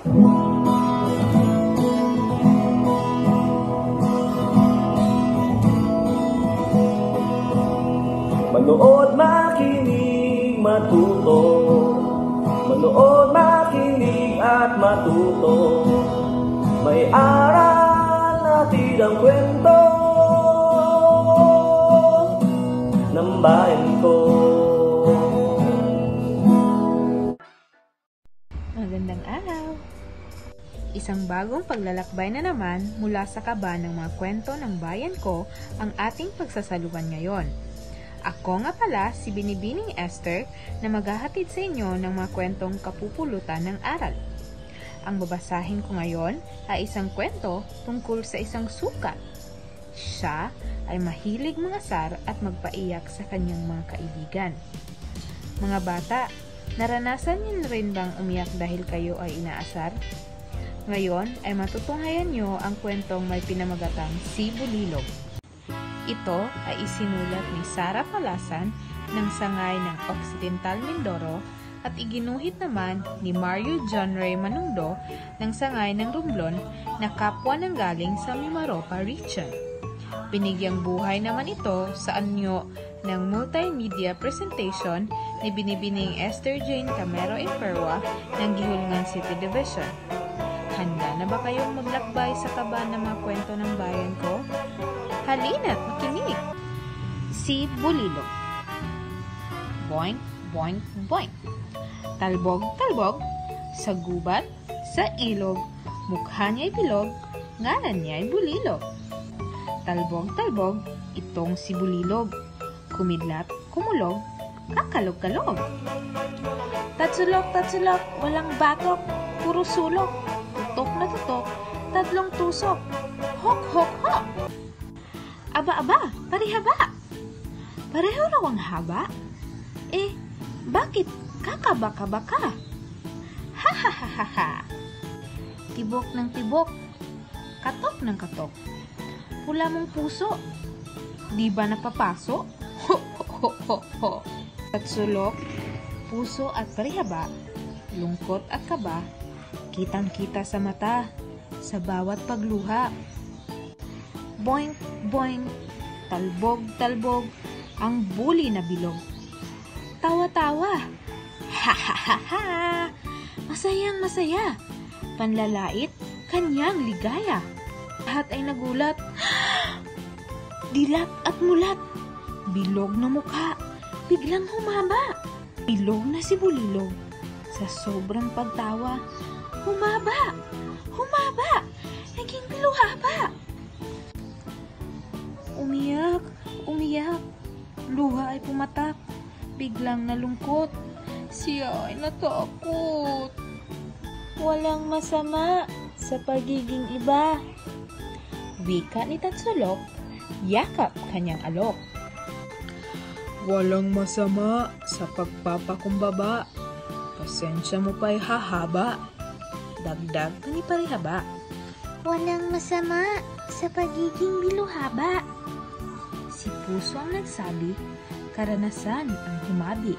Manood, makinig, matuto. Manood, makinig at matuto. May aral natin ang kwento ng bayan ko. Magandang araw! Isang bagong paglalakbay na naman mula sa kaba ng mga kwento ng bayan ko ang ating pagsasaluhan ngayon. Ako nga pala si Binibining Esther na maghahatid sa inyo ng mga kwentong kapupulutan ng aral. Ang babasahin ko ngayon ay isang kwento tungkol sa isang sukat. Siya ay mahilig mangasar at magpaiyak sa kanyang mga kaibigan. Mga bata, naranasan niyo rin bang umiyak dahil kayo ay inaasar? Ngayon ay matutunghayan niyo ang kwentong may pinamagatang Si Bulilog. Ito ay isinulat ni Sara Palasan ng sangay ng Occidental Mindoro at iginuhit naman ni Mario John Ray Manungdo ng sangay ng Romblon na kapwa ng galing sa Mimaropa region. Binigyang buhay naman ito sa anyo ng multimedia presentation ni Binibining Esther Jane Camero Imperwa ng Gihulngan City Division. Handa na ba kayong maglakbay sa kaba ng mga kwento ng bayan ko? Halina't makinig! Si Bulilog. Boing, boing, boing. Talbog, talbog, sa gubat, sa ilog, mukha niya'y bilog, ngalan niya'y Bulilog. Talbog, talbog, itong si Bulilog. Kumidlat, kumulog, kakalog-kalog. Tatsulok, tatsulok, walang batok, puro sulok. Tutok na tutok, tatlong tusok. Hok, hok, hok. Aba-aba, parihaba. Pareho raw ang haba. Bakit kakabaka-baka? Ha-ha-ha-ha-ha. Tibok ng tibok, katok ng katok. Pula mong puso, di ba napapaso? Ho, ho, ho, ho, ho. Tatsulok, puso at parihaba, lungkot at kaba, kitang-kita sa mata, sa bawat pagluha. Boing, boing, talbog, talbog, ang buli na bilog. Tawa-tawa, ha-ha-ha-ha, masayang masaya, panlalait, kanyang ligaya. Lahat ay nagulat, dilat at mulat, bilog na mukha, biglang humaba. Bilog na si Bulilog, sa sobrang pagtawa, humaba, humaba, naging biluhaba. Umiyak, umiyak, luha ay pumatak, biglang nalungkot, siya ay natakot. Walang masama sa pagiging iba. Wika ni Tatsulok, yakap kanyang alok. Walang masama sa pagpapakumbaba, pasensya mo pa'y hahaba, dagdag ka ni parihaba. Walang masama sa pagiging biluhaba. Si Puso ang nagsabi, karanasan ang humabi.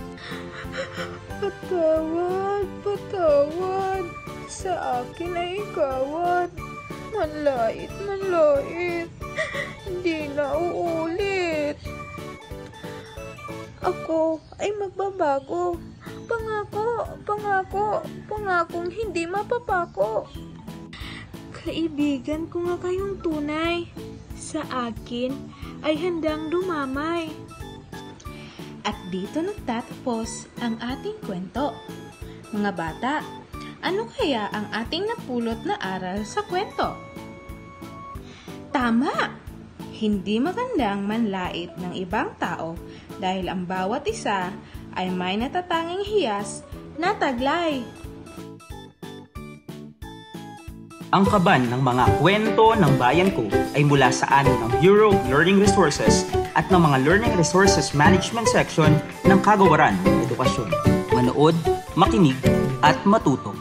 Patawad, patawad, sa akin ay ikawad. Manlait, manlait, hindi na uulit. Ako ay magbabago. Pangako, pangako, pangakong hindi mapapako. Kaibigan ko nga kayong tunay. Sa akin ay handang dumamay. At dito nagtatapos ang ating kwento. Mga bata, ano kaya ang ating napulot na aral sa kwento? Tama! Hindi magandang manlait ng ibang tao dahil ang bawat isa ay may natatanging hiyas na taglay. Ang kaban ng mga kwento ng bayan ko ay mula sa amin ng Bureau of Learning Resources at ng mga Learning Resources Management Section ng Kagawaran ng Edukasyon. Manood, makinig, at matuto.